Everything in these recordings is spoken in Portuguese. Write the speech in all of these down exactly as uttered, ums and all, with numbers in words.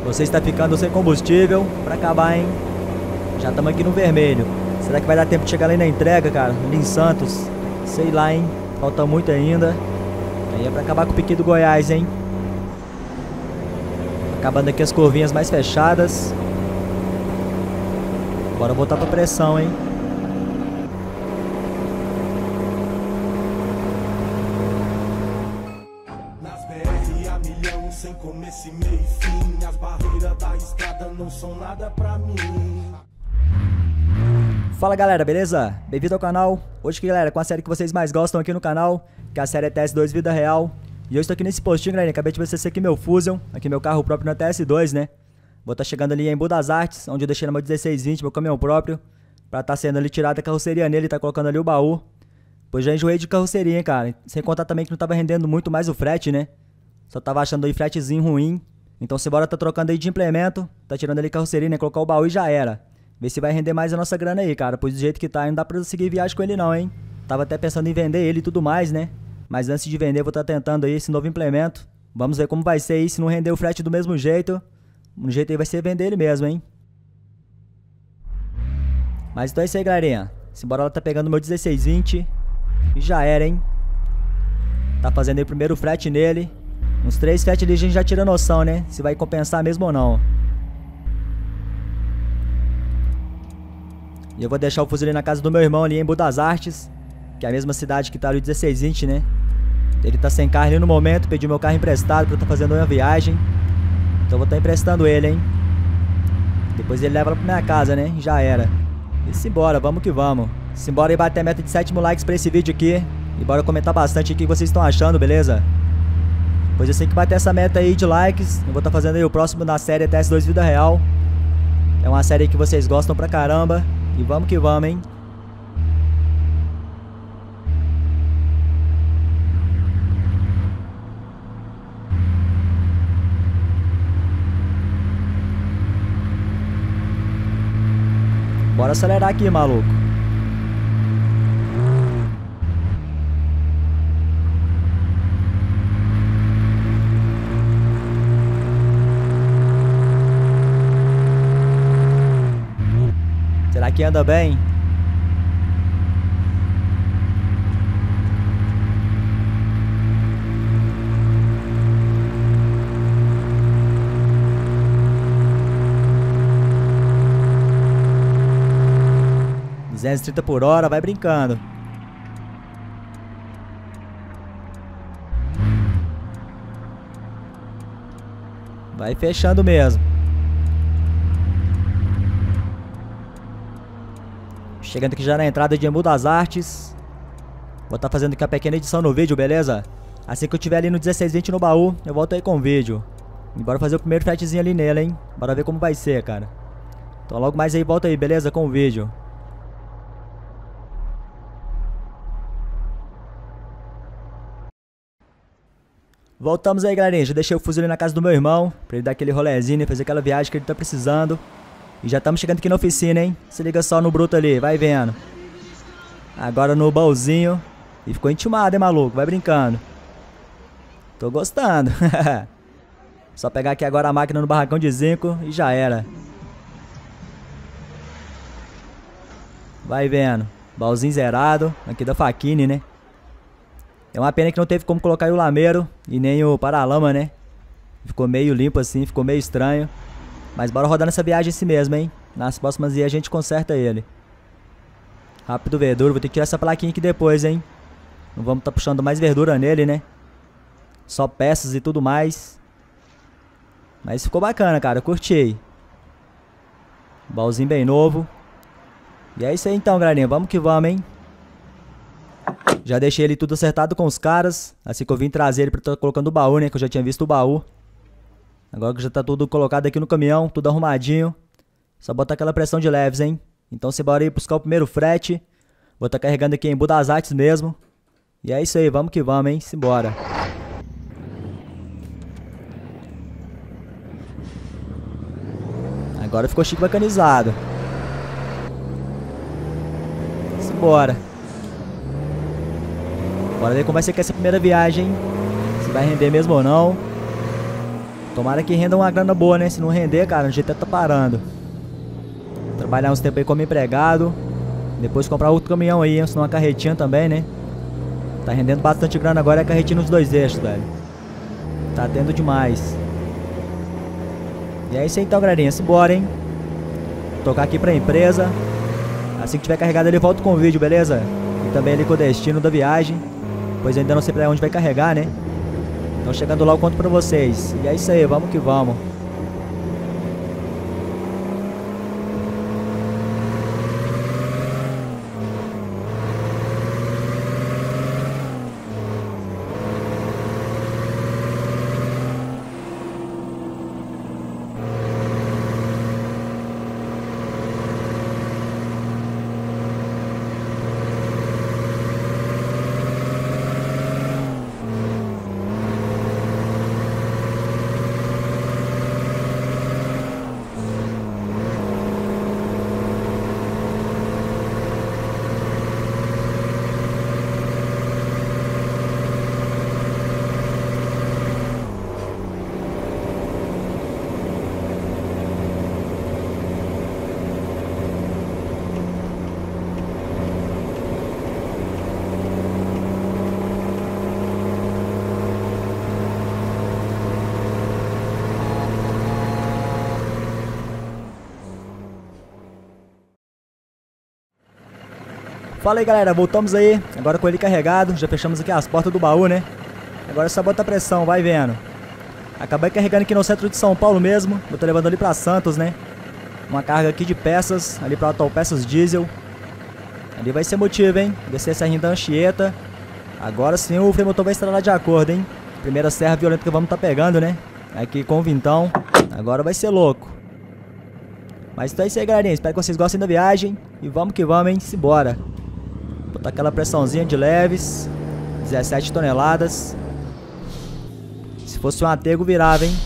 Você está ficando sem combustível pra acabar, hein? Já estamos aqui no vermelho. Será que vai dar tempo de chegar ali na entrega, cara? Ali em Santos. Sei lá, hein? Falta muito ainda. Aí é pra acabar com o pique do Goiás, hein? Acabando aqui as curvinhas mais fechadas. Bora voltar pra pressão, hein? Nas B R a milhão, sem começo e meio e fim. As barreiras da estrada não são nada pra mim. Fala galera, beleza? Bem-vindo ao canal. Hoje aqui, galera, com a série que vocês mais gostam aqui no canal, que é a série E T S dois Vida Real. E eu estou aqui nesse postinho, galera. Acabei de ver esse aqui, meu Fusion. Aqui meu carro próprio na T S dois, né? Vou estar chegando ali em Embu das Artes, onde eu deixei no meu dezesseis vinte, meu caminhão próprio. Pra estar sendo ali tirada a carroceria nele e tá colocando ali o baú. Pois já enjoei de carroceria, hein, cara. Sem contar também que não tava rendendo muito mais o frete, né? Só tava achando aí fretezinho ruim. Então se bora tá trocando aí de implemento, tá tirando ali carroceria, né? Colocar o baú e já era. Ver se vai render mais a nossa grana aí, cara. Pois do jeito que tá, não dá pra seguir viagem com ele não, hein. Tava até pensando em vender ele e tudo mais, né. Mas antes de vender, vou estar tá tentando aí esse novo implemento. Vamos ver como vai ser aí, se não render o frete do mesmo jeito. O jeito aí vai ser vender ele mesmo, hein. Mas então é isso aí, galerinha. Simbora lá tá pegando o meu dezesseis vinte. E já era, hein. Tá fazendo aí o primeiro frete nele. Uns três fretes ali a gente já tira noção, né. Se vai compensar mesmo ou não. E eu vou deixar o Fusion ali na casa do meu irmão ali em Embu das Artes, que é a mesma cidade que tá ali o dezesseis vinte, né. Ele tá sem carro ali no momento, pediu meu carro emprestado pra eu tá fazendo uma viagem. Então eu vou estar tá emprestando ele, hein. Depois ele leva lá pra minha casa, né, e já era. E simbora, vamos que vamos. Simbora aí bater a meta de sete mil likes pra esse vídeo aqui. E bora comentar bastante o que vocês estão achando, beleza? Pois eu sei que bater essa meta aí de likes, eu vou estar tá fazendo aí o próximo na série E T S dois Vida Real. É uma série que vocês gostam pra caramba. E vamos que vamos, hein? Bora acelerar aqui, maluco. Será que anda bem? duzentos e trinta por hora, vai brincando. Vai fechando mesmo. Chegando aqui já na entrada de Embu das Artes. Vou estar fazendo aqui uma pequena edição no vídeo, beleza? Assim que eu tiver ali no dezesseis vinte no baú, eu volto aí com o vídeo. E bora fazer o primeiro fretezinho ali nele, hein? Bora ver como vai ser, cara. Então logo mais aí, volta aí, beleza? Com o vídeo. Voltamos aí, galerinha. Já deixei o Fusion ali na casa do meu irmão, pra ele dar aquele rolezinho e fazer aquela viagem que ele tá precisando. E já estamos chegando aqui na oficina, hein? Se liga só no bruto ali, vai vendo. Agora no baúzinho. E ficou intimado, hein, maluco? Vai brincando. Tô gostando. Só pegar aqui agora a máquina no barracão de zinco e já era. Vai vendo. Baúzinho zerado. Aqui da Faquini, né? É uma pena que não teve como colocar aí o lameiro e nem o paralama, né? Ficou meio limpo assim, ficou meio estranho. Mas bora rodar nessa viagem assim mesmo, hein? Nas próximas dias a gente conserta ele. Rápido verdura, vou ter que tirar essa plaquinha aqui depois, hein? Não vamos tá puxando mais verdura nele, né? Só peças e tudo mais. Mas ficou bacana, cara, curti. Baúzinho bem novo. E é isso aí então, galerinha, vamos que vamos, hein? Já deixei ele tudo acertado com os caras. Assim que eu vim trazer ele pra estar colocando o baú, né? Que eu já tinha visto o baú. Agora que já tá tudo colocado aqui no caminhão, tudo arrumadinho. Só botar aquela pressão de leves, hein? Então se bora ir buscar o primeiro frete. Vou estar carregando aqui em Embu das Artes mesmo. E é isso aí, vamos que vamos, hein? Simbora. Agora ficou chique bacanizado. Simbora. Bora ver como vai ser que essa primeira viagem, hein? Se vai render mesmo ou não. Tomara que renda uma grana boa, né? Se não render, cara, a gente até tá parando. Trabalhar uns tempos aí como empregado. Depois comprar outro caminhão aí, senão uma carretinha também, né? Tá rendendo bastante grana agora, é a carretinha nos dois eixos, velho. Tá tendo demais. E é isso aí então, galerinha. Simbora, hein? Vou tocar aqui pra empresa. Assim que tiver carregado ele, volto com o vídeo, beleza? E também ali com o destino da viagem. Pois eu ainda não sei pra onde vai carregar, né? Então chegando lá eu conto pra vocês. E é isso aí, vamos que vamos. Fala aí, galera, voltamos aí, agora com ele carregado, já fechamos aqui as portas do baú, né? Agora é só botar pressão, vai vendo. Acabei carregando aqui no centro de São Paulo mesmo, eu tô levando ali pra Santos, né? Uma carga aqui de peças, ali pra Autopeças Diesel. Ali vai ser motivo, hein? Descer essa serrinha da Anchieta. Agora sim o freio motor vai estralar de acordo, hein? Primeira serra violenta que vamos tá pegando, né? Aqui com o vintão, agora vai ser louco. Mas então é isso aí, galerinha, espero que vocês gostem da viagem. E vamos que vamos, hein? Simbora. Botar aquela pressãozinha de leves. dezessete toneladas. Se fosse um atego virava, hein?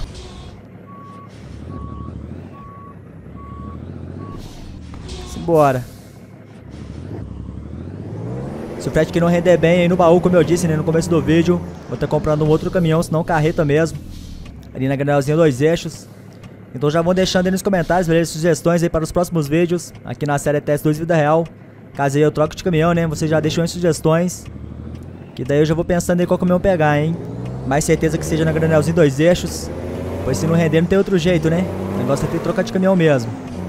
Simbora. Se o frete aqui não render bem aí no baú, como eu disse, né, no começo do vídeo, vou estar comprando um outro caminhão, senão carreta mesmo. Ali na granelzinha dois eixos. Então já vão deixando aí nos comentários, beleza? Sugestões aí para os próximos vídeos. Aqui na série T S dois Vida Real. Caso aí eu troque de caminhão, né? Vocês já deixam aí sugestões. Que daí eu já vou pensando em qual caminhão pegar, hein? Mais certeza que seja na granelzinha dois eixos. Pois se não render não tem outro jeito, né? O negócio é ter que trocar de caminhão mesmo.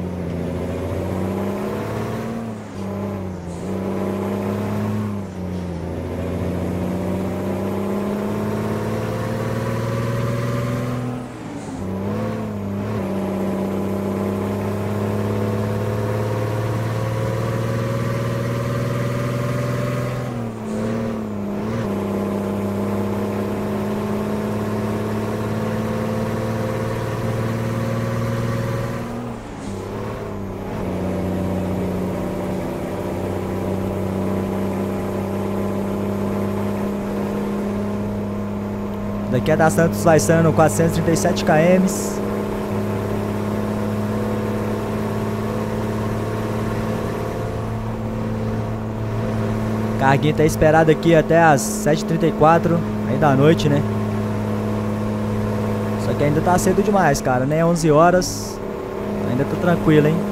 Daqui a da Santos vai sendo quatrocentos e trinta e sete quilômetros. Carguinha tá esperada aqui até as sete e trinta e quatro aí da noite, né? Só que ainda tá cedo demais, cara, né? onze horas. Ainda tô tranquilo, hein?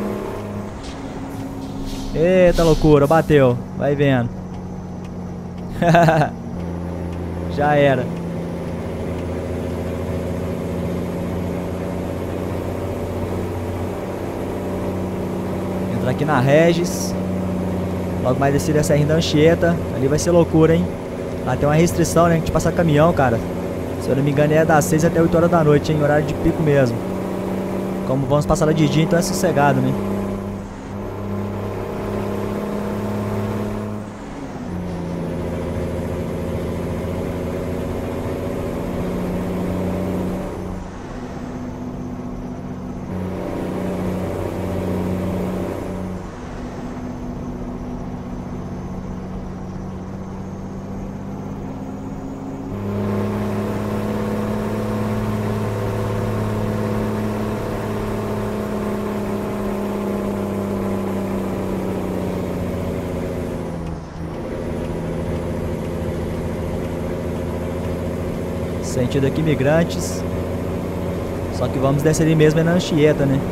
Eita loucura, bateu. Vai vendo. Já era. Entrar aqui na Regis. Logo mais descer a serrinha da Anchieta. Ali vai ser loucura, hein? Lá tem uma restrição, né? De passar caminhão, cara. Se eu não me engano é das seis até oito horas da noite, hein? Horário de pico mesmo. Como vamos passar lá de dia, então é sossegado, né? Sentido aqui, Imigrantes. Só que vamos descer ali mesmo é na Anchieta, né?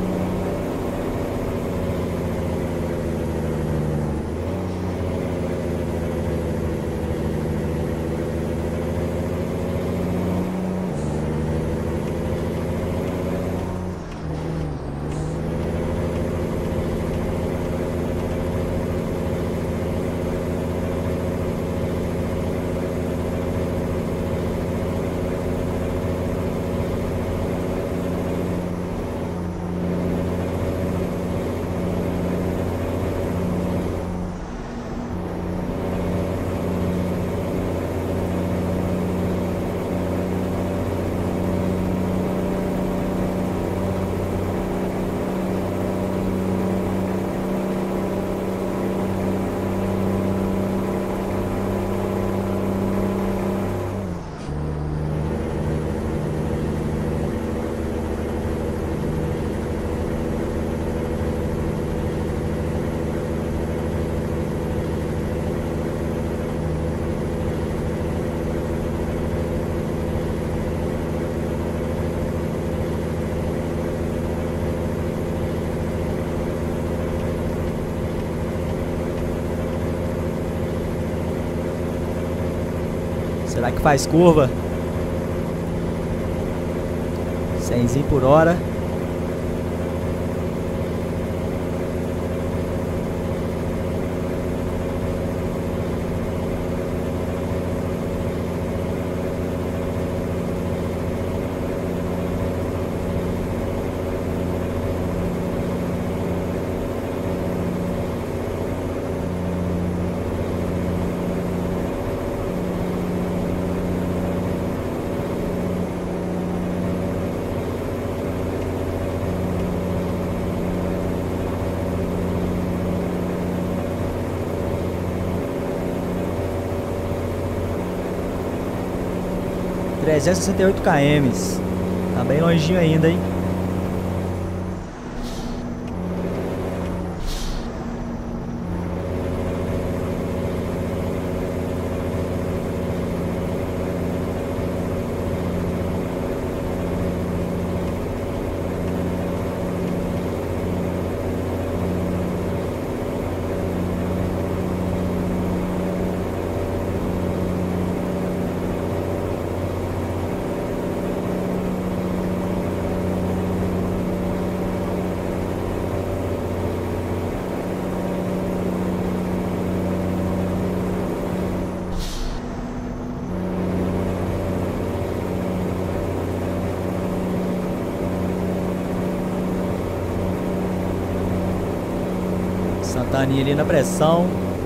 Será que faz curva? cem por hora. trezentos e sessenta e oito quilômetros. Tá bem longinho ainda, hein? Santaninha ali na pressão.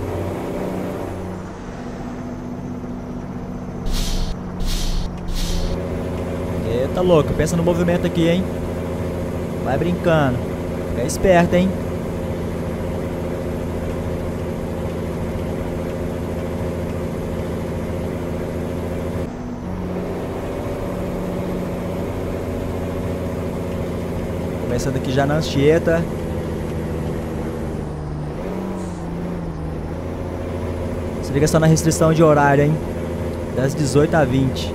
Eita louco, pensa no movimento aqui, hein? Vai brincando. Fica esperto, hein? Começando aqui já na Anchieta. Se liga só na restrição de horário, hein? Das dezoito às vinte.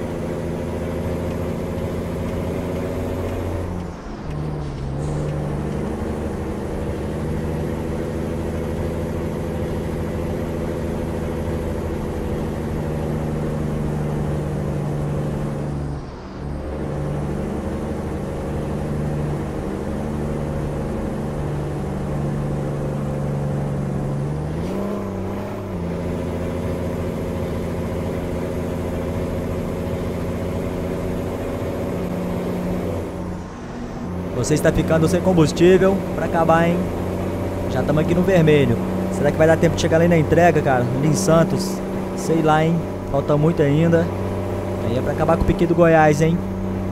Você está ficando sem combustível pra acabar, hein? Já estamos aqui no vermelho. Será que vai dar tempo de chegar ali na entrega, cara? Ali em Santos? Sei lá, hein? Falta muito ainda. Aí é pra acabar com o pique do Goiás, hein?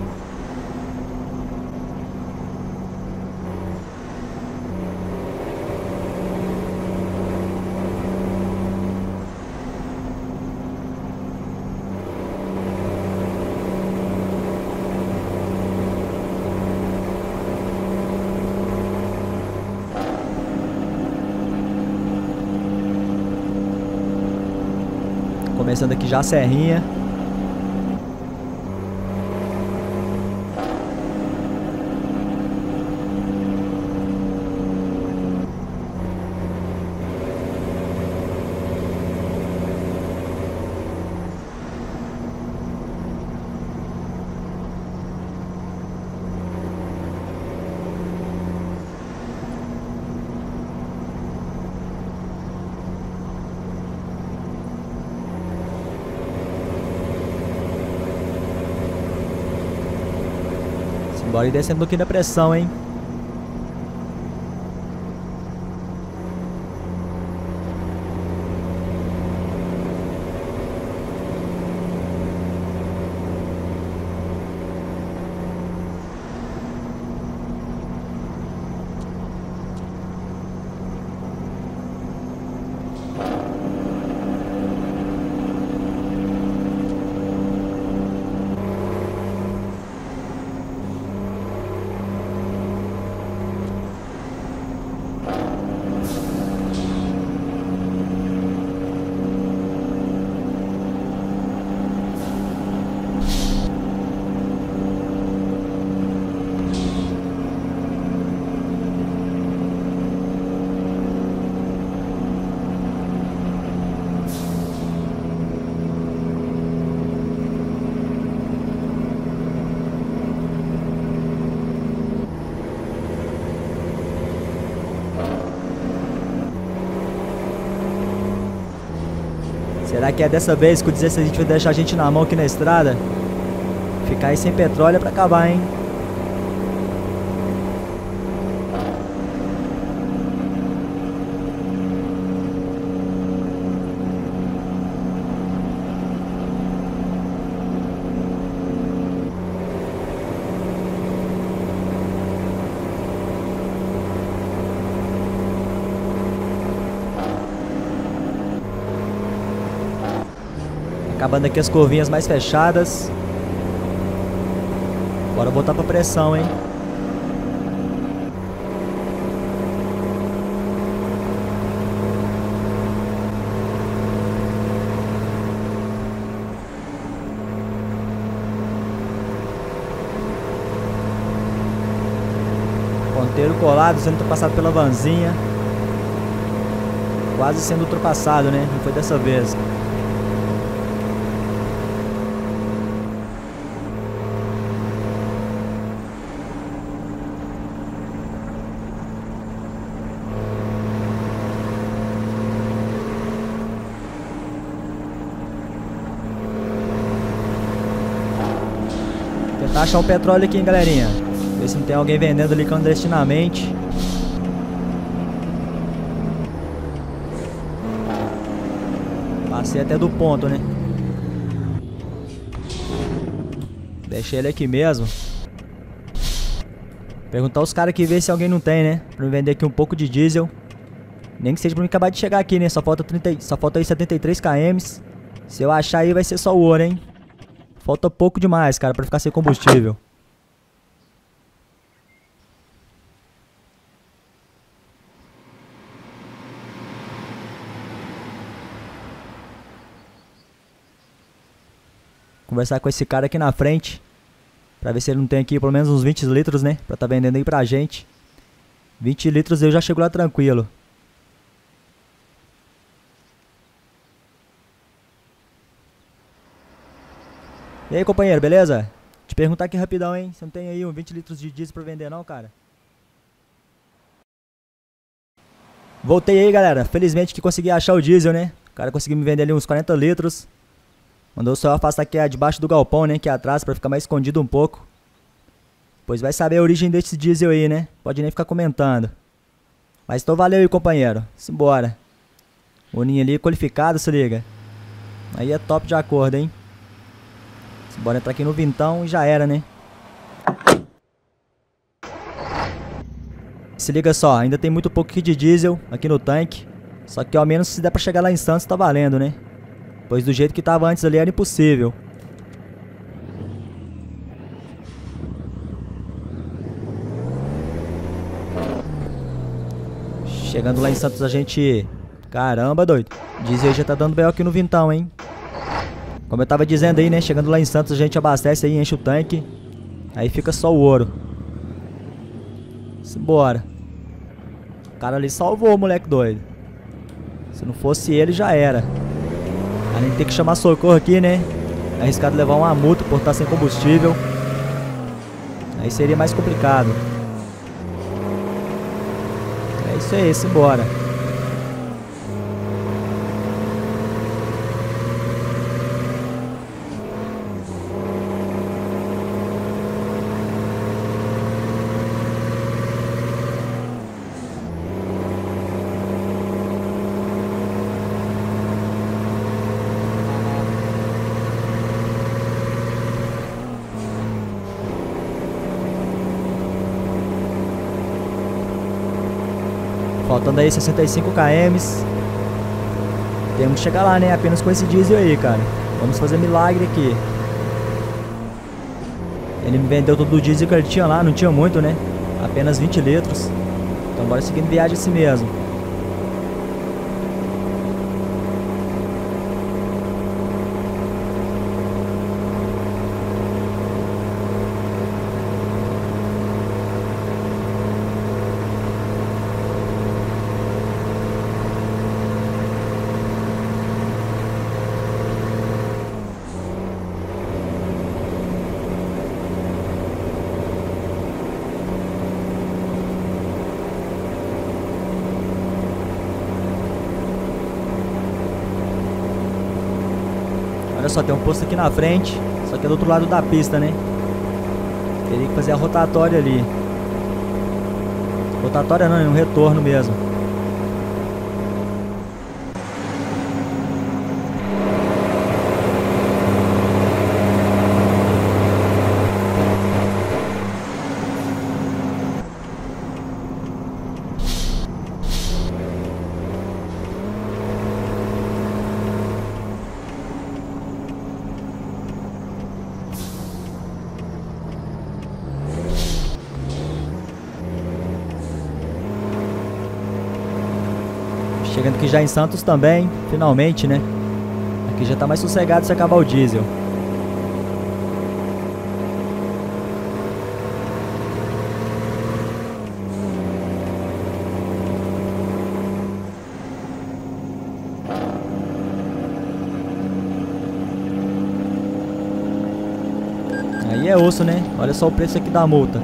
Começando aqui já a serrinha. Bora ir descendo um pouquinho da pressão, hein? Será que é dessa vez que o dezesseis vai deixar a gente na mão aqui na estrada? Ficar aí sem petróleo é pra acabar, hein? Acabando aqui as curvinhas mais fechadas. Bora botar pra pressão, hein? Ponteiro colado, sendo ultrapassado pela vanzinha. Quase sendo ultrapassado, né? Não foi dessa vez. Tentar achar um petróleo aqui, hein, galerinha. Ver se não tem alguém vendendo ali clandestinamente. Passei até do ponto, né? Deixei ele aqui mesmo. Perguntar aos caras aqui, ver se alguém não tem, né? Pra me vender aqui um pouco de diesel. Nem que seja pra mim acabar de chegar aqui, né? Só falta, trinta, só falta aí setenta e três quilômetros. Se eu achar aí vai ser só o ouro, hein? Falta pouco demais, cara, pra ficar sem combustível. Conversar com esse cara aqui na frente. Pra ver se ele não tem aqui pelo menos uns vinte litros, né? Pra tá vendendo aí pra gente. vinte litros eu já chego lá tranquilo. E aí, companheiro, beleza? Te perguntar aqui rapidão, hein? Você não tem aí uns vinte litros de diesel pra vender não, cara? Voltei aí, galera. Felizmente que consegui achar o diesel, né? O cara conseguiu me vender ali uns quarenta litros. Mandou só afastar aqui debaixo do galpão, né? Aqui atrás, pra ficar mais escondido um pouco. Pois vai saber a origem desse diesel aí, né? Pode nem ficar comentando. Mas então valeu aí, companheiro. Simbora. Boninho ali qualificado, se liga. Aí é top de acordo, hein? Bora entrar aqui no vintão e já era, né? Se liga só, ainda tem muito pouco aqui de diesel aqui no tanque. Só que ao menos se der pra chegar lá em Santos tá valendo, né? Pois do jeito que tava antes ali era impossível. Chegando lá em Santos a gente... Caramba, doido. Diesel já tá dando B O aqui no vintão, hein? Como eu tava dizendo aí, né? Chegando lá em Santos a gente abastece aí, enche o tanque. Aí fica só o ouro. Simbora. O cara ali salvou o moleque doido. Se não fosse ele, já era. A gente tem que chamar socorro aqui, né? Arriscado levar uma multa por estar sem combustível. Aí seria mais complicado. É isso aí, simbora. Faltando aí sessenta e cinco quilômetros. Temos que chegar lá, né? Apenas com esse diesel aí, cara. Vamos fazer milagre aqui. Ele me vendeu todo o diesel que ele tinha lá. Não tinha muito, né? Apenas vinte litros. Então bora seguir viagem assim mesmo. Olha só, tem um posto aqui na frente, só que é do outro lado da pista, né? Teria que fazer a rotatória ali. Rotatória não, é um retorno mesmo. Chegando aqui já em Santos também, finalmente, né? Aqui já tá mais sossegado se acabar o diesel. Aí é osso, né? Olha só o preço aqui da multa.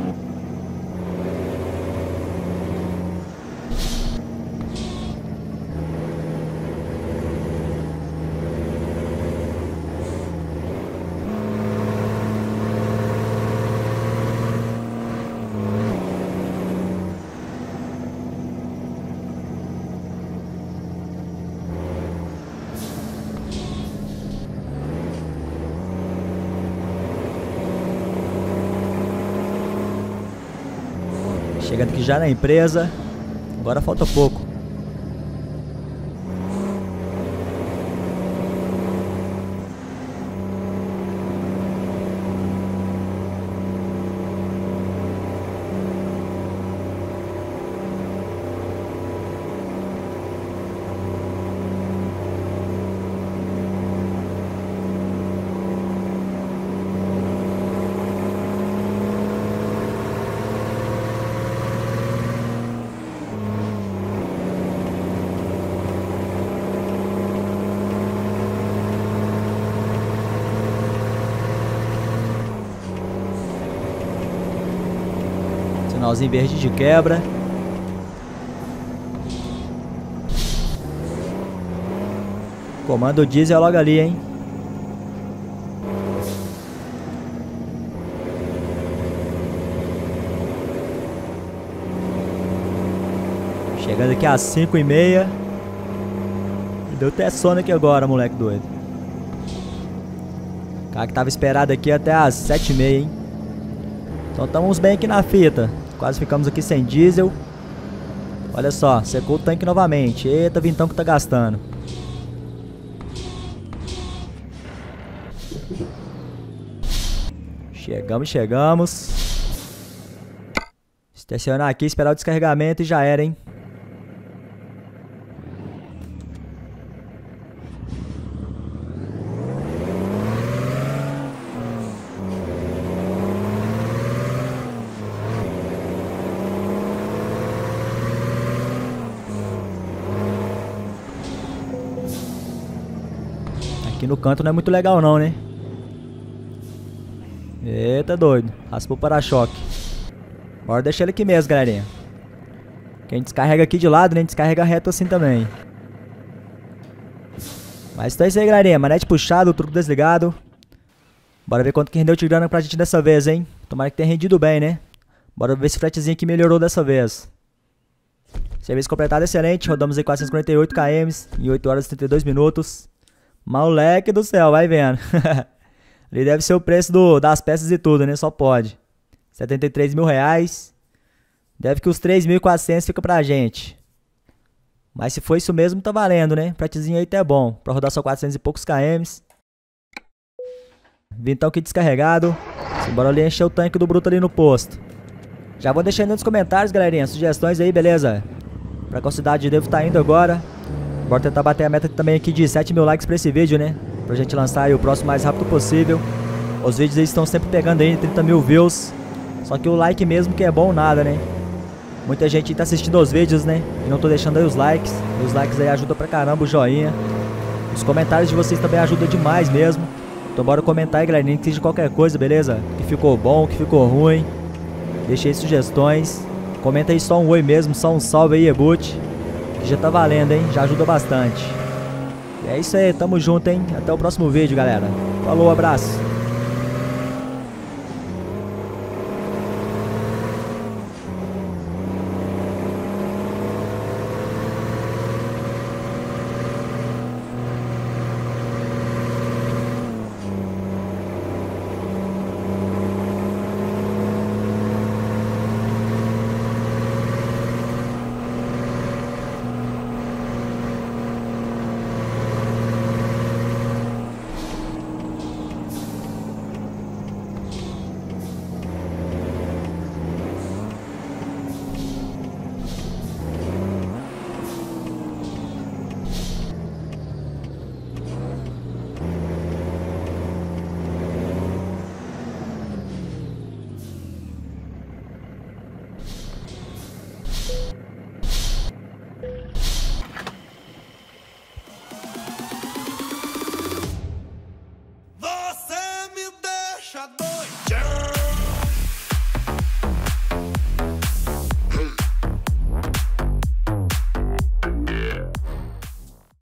Chegando aqui já na empresa. Agora falta pouco. Sinalzinho verde de quebra. Comando diesel logo ali, hein? Chegando aqui às cinco e meia. Deu até sono aqui agora, moleque doido. O cara que tava esperado aqui até às sete e meia, hein? Então estamos bem aqui na fita. Quase ficamos aqui sem diesel. Olha só, secou o tanque novamente. Eita, vintão que tá gastando. Chegamos, chegamos. Estacionar aqui, esperar o descarregamento e já era, hein? Aqui no canto não é muito legal não, né? Eita doido, raspou o para-choque. Bora deixar ele aqui mesmo, galerinha. Quem descarrega aqui de lado, né? Descarrega reto assim também. Mas então é isso aí, galerinha. Manete puxado, o truque desligado. Bora ver quanto que rendeu de grana pra gente dessa vez, hein? Tomara que tenha rendido bem, né? Bora ver esse fretezinho aqui melhorou dessa vez. Serviço completado excelente. Rodamos aí quatrocentos e quarenta e oito quilômetros em oito horas e trinta e dois minutos. Moleque do céu, vai vendo. Ali deve ser o preço do, das peças e tudo, né? Só pode. setenta e três mil reais. Deve que os três mil e quatrocentos fica pra gente. Mas se for isso mesmo, tá valendo, né? Pratezinho aí tá bom. Pra rodar só quatrocentos e poucos km. Vintão aqui descarregado. Bora ali encher o tanque do bruto ali no posto. Já vou deixando nos comentários, galerinha, sugestões aí, beleza? Pra qual cidade eu devo estar indo agora. Bora tentar bater a meta também aqui de sete mil likes pra esse vídeo, né? Pra gente lançar aí o próximo mais rápido possível. Os vídeos aí estão sempre pegando aí trinta mil views. Só que o like mesmo que é bom nada, né? Muita gente tá assistindo os vídeos, né? E não tô deixando aí os likes. E os likes aí ajudam pra caramba, o joinha. Os comentários de vocês também ajudam demais mesmo. Então bora comentar aí, galerinha, que seja qualquer coisa, beleza? Que ficou bom, que ficou ruim. Deixa aí sugestões. Comenta aí só um oi mesmo, só um salve aí, Ebut. Que já tá valendo, hein? Já ajuda bastante. E é isso aí, tamo junto, hein? Até o próximo vídeo, galera. Falou, abraço.